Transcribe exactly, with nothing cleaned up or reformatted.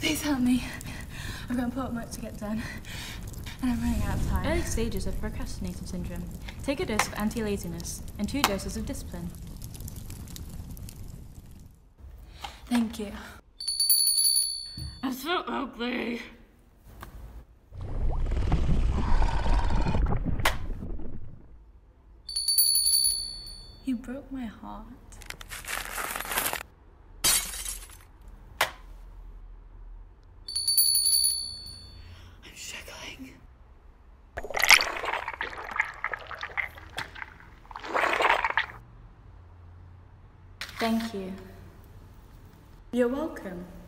Please help me. I've got important work to get done, and I'm running out of time. Early stages of procrastinating syndrome. Take a dose of anti-laziness and two doses of discipline. Thank you. I'm so ugly. You broke my heart. I'm struggling. Thank you. You're welcome.